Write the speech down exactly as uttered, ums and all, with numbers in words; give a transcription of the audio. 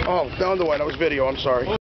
Oh, down the way. That was video. I'm sorry.